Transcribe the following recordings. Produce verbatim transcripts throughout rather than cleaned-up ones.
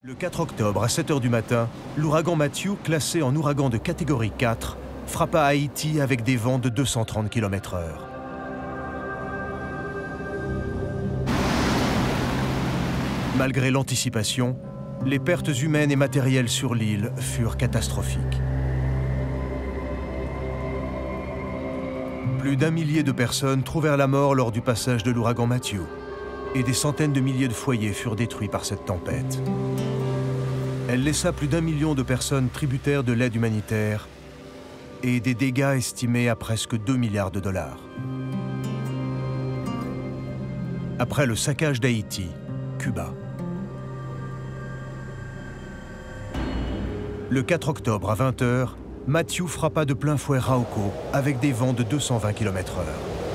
Le quatre octobre, à sept heures du matin, l'ouragan Matthew, classé en ouragan de catégorie quatre, frappa Haïti avec des vents de deux cent trente kilomètres heure. Malgré l'anticipation, les pertes humaines et matérielles sur l'île furent catastrophiques. Plus d'un millier de personnes trouvèrent la mort lors du passage de l'ouragan Matthew, et des centaines de milliers de foyers furent détruits par cette tempête. Elle laissa plus d'un million de personnes tributaires de l'aide humanitaire et des dégâts estimés à presque deux milliards de dollars. Après le saccage d'Haïti, Cuba. Le quatre octobre à vingt heures, Matthew frappa de plein fouet Rauco avec des vents de deux cent vingt kilomètres heure.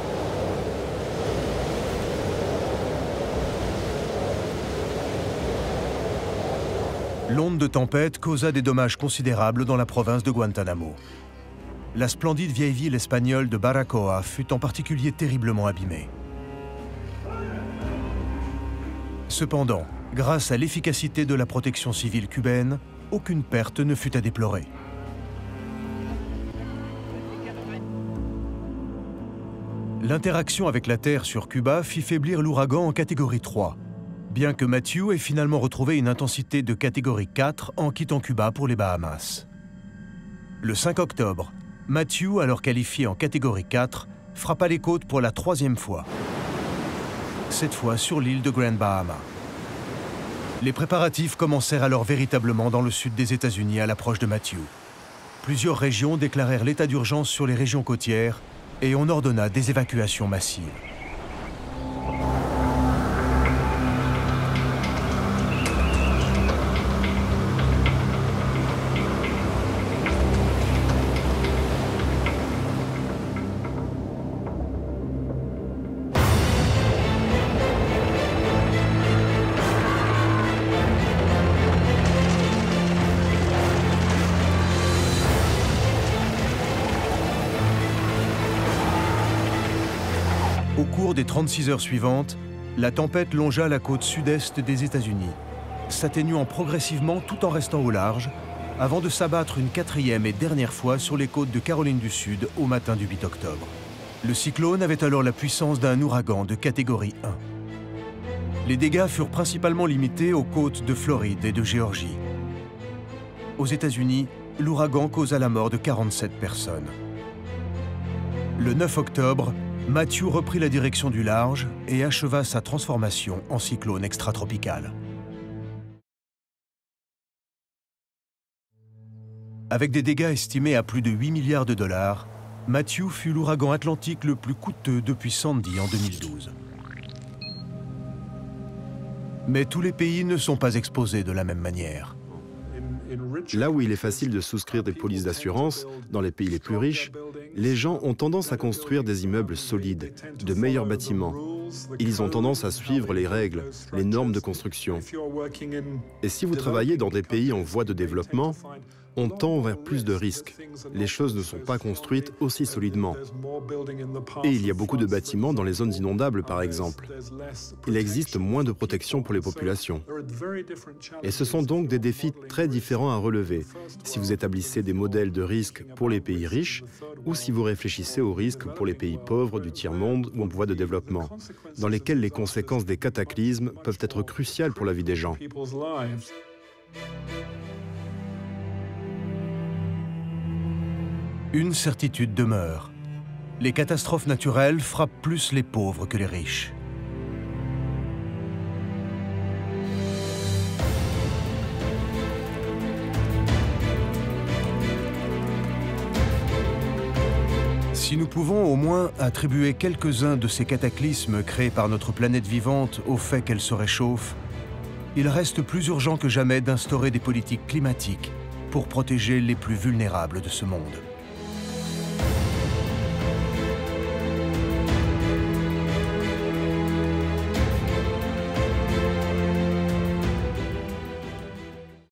L'onde de tempête causa des dommages considérables dans la province de Guantanamo. La splendide vieille ville espagnole de Baracoa fut en particulier terriblement abîmée. Cependant, grâce à l'efficacité de la protection civile cubaine, aucune perte ne fut à déplorer. L'interaction avec la Terre sur Cuba fit faiblir l'ouragan en catégorie trois, bien que Matthew ait finalement retrouvé une intensité de catégorie quatre en quittant Cuba pour les Bahamas. Le cinq octobre, Matthew, alors qualifié en catégorie quatre, frappa les côtes pour la troisième fois, cette fois sur l'île de Grand Bahama. Les préparatifs commencèrent alors véritablement dans le sud des États-Unis à l'approche de Matthew. Plusieurs régions déclarèrent l'état d'urgence sur les régions côtières et on ordonna des évacuations massives. Au cours des trente-six heures suivantes, la tempête longea la côte sud-est des États-Unis, s'atténuant progressivement tout en restant au large, avant de s'abattre une quatrième et dernière fois sur les côtes de Caroline du Sud au matin du huit octobre. Le cyclone avait alors la puissance d'un ouragan de catégorie un. Les dégâts furent principalement limités aux côtes de Floride et de Géorgie. Aux États-Unis, l'ouragan causa la mort de quarante-sept personnes. Le neuf octobre, Matthew reprit la direction du large et acheva sa transformation en cyclone extratropical. Avec des dégâts estimés à plus de huit milliards de dollars, Matthew fut l'ouragan atlantique le plus coûteux depuis Sandy en deux mille douze. Mais tous les pays ne sont pas exposés de la même manière. Là où il est facile de souscrire des polices d'assurance, dans les pays les plus riches, les gens ont tendance à construire des immeubles solides, de meilleurs bâtiments. Ils ont tendance à suivre les règles, les normes de construction. Et si vous travaillez dans des pays en voie de développement, on tend vers plus de risques. Les choses ne sont pas construites aussi solidement. Et il y a beaucoup de bâtiments dans les zones inondables, par exemple. Il existe moins de protection pour les populations. Et ce sont donc des défis très différents à relever, si vous établissez des modèles de risque pour les pays riches ou si vous réfléchissez aux risques pour les pays pauvres du tiers-monde ou en voie de développement, dans lesquels les conséquences des cataclysmes peuvent être cruciales pour la vie des gens. Une certitude demeure. Les catastrophes naturelles frappent plus les pauvres que les riches. Si nous pouvons au moins attribuer quelques-uns de ces cataclysmes créés par notre planète vivante au fait qu'elle se réchauffe, il reste plus urgent que jamais d'instaurer des politiques climatiques pour protéger les plus vulnérables de ce monde.